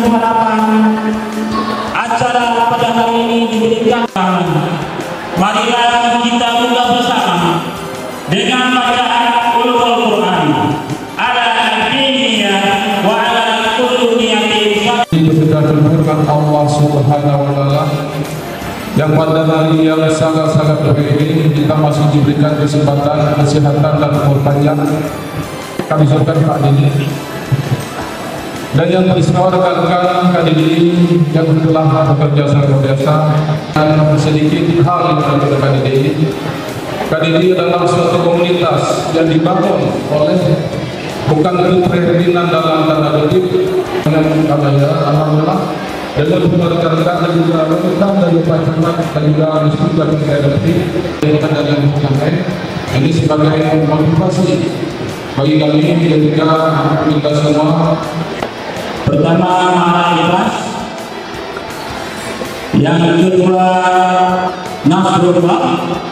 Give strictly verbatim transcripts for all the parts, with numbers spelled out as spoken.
penuh harapan acara pada hari ini diberikan. Marilah kita buka bersama dengan bacaan ulumul Quran ala al-diniyah wa ala kulliyatin. Sudah diberkan Allah Subhanahu wa taala yang pada hari yang sangat-sangat baik ini kita masih diberikan kesempatan, kesehatan dan umur panjang. Kami syukur Pak ini dan yang beristimewa rekan-rekan Kak Didi yang telah bekerja sangat biasa dan sedikit hal yang dilakukan Kak Didi. Kak Didi adalah suatu komunitas yang dibangun oleh bukan keprihatinan dalam tanda kutip dengan ya, alhamdulillah dengan rekan-rekan dan juga rekan dari pasangan dan juga institusi yang saya dapat dari yang lain ini sebagai motivasi bagi kami dan juga kita semua. Pertama Maha Ikhlas, yang kedua Nasrullah,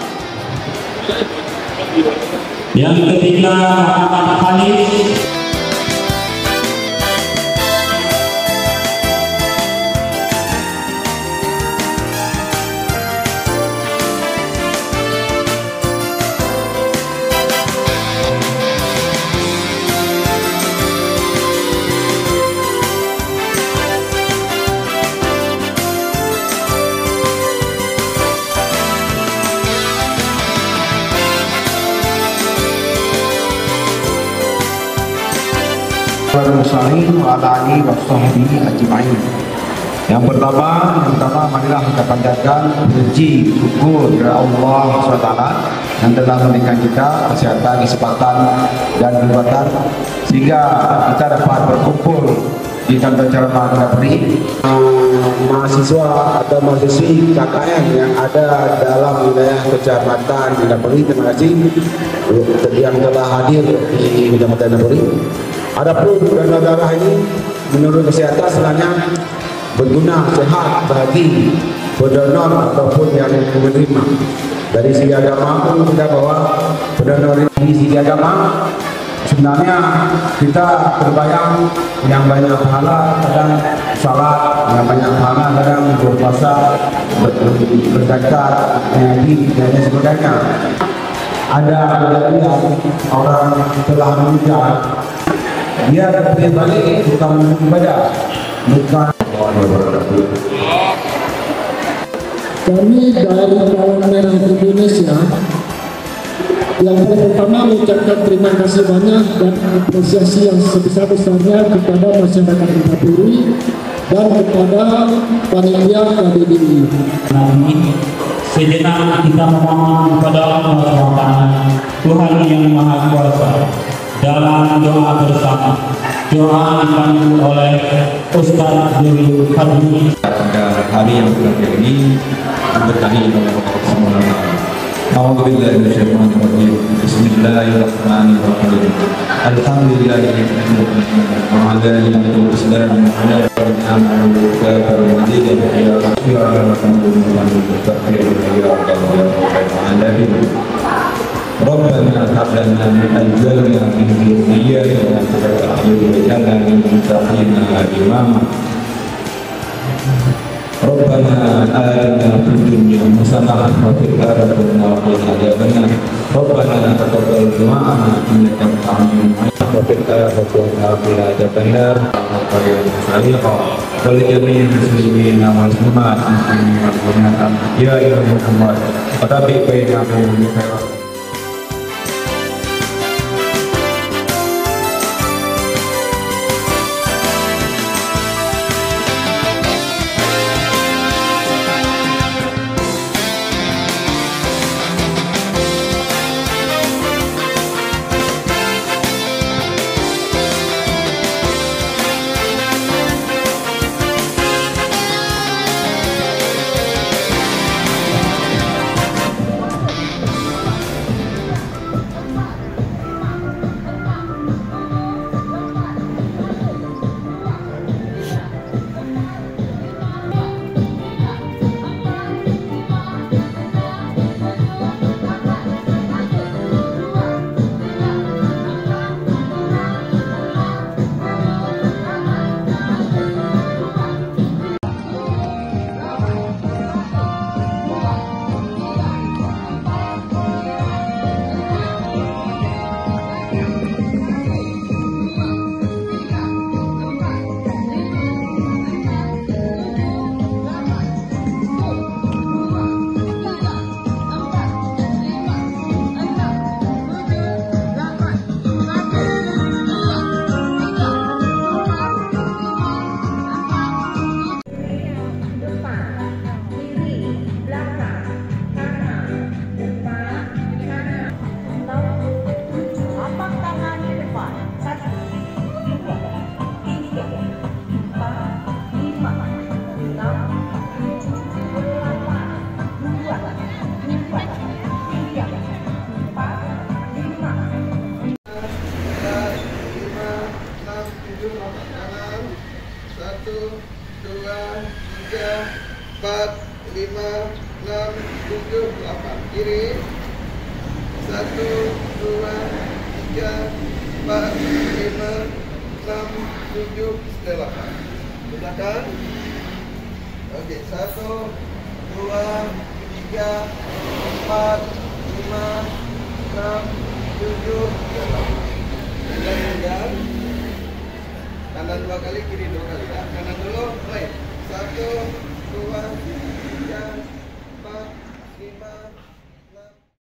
yang ketiga Muhammad Khalid. Yang pertama, yang pertama marilah kita panjatkan puji syukur kepada Allah subhanahu wa taala yang telah memberikan kita kesehatan, kesempatan dan kekuatan sehingga kita dapat berkumpul di kantor ceramah Kedapuri. Mahasiswa atau mahasiswi K K M yang ada dalam wilayah kecamatan Kedapuri, terima kasih yang telah hadir di kecamatan Kedapuri. Adapun donor darah ini menurut kesehatan sebenarnya berguna sehat bagi pendonor ataupun yang menerima. Dari segi agama pun kita bahwa pendonor ini segi agama sebenarnya kita terbayang yang banyak pahala kadang salat, yang banyak pahala kadang berpuasa, berzakat, mengaji dan sebagainya. Ada ada orang telah meninggal, dia berbalik bukan ibadah, bukan. Kami dari Palang Merah Indonesia yang pertama mengucapkan terima kasih banyak dan apresiasi yang sebesar-besarnya kepada masyarakat Kedapuri dan kepada panitia K D D I. Sejenak kita memohon kepada Allah subhanahu wa taala Tuhan yang Maha Kuasa dalam doa bersama. Doa dipandu oleh Ustaz Dulu Fadli. Pada hari yang terakhir ini diberkahi oleh Allah Subhanahu wa taala. A'udzubillahi minasyaitonir rajim. Bismillahirrahmanirrahim. Alhamdulillahirabbil alamin. Wa 'ala alihi wa sahbihi Rabbana hab lana min azwajina wa dhurriyyatina qurrata a'yun waj'alna lil muttaqina imama. Rabbana atina fid dunya hasanah wa fil akhirati hasanah wa qina adzabannar. Rabbana taqabbal du'ana innaka antas samiul 'alim wa fil akhirati hasanah wa qina adzabannar. Wal jami'il muslimina wal muslimat ya Muhammad wa tabi bainahum bi khairin. lima, enam, tujuh, delapan. Kiri. Satu, dua, tiga, empat, lima, enam, tujuh, delapan. Belakang. Oke, satu, dua, tiga, empat, lima, enam, tujuh, delapan. Pegang. Kanan dua kali, kiri dua kali ya. Kanan dulu, mulai. Satu, dua, tiga, empat, lima,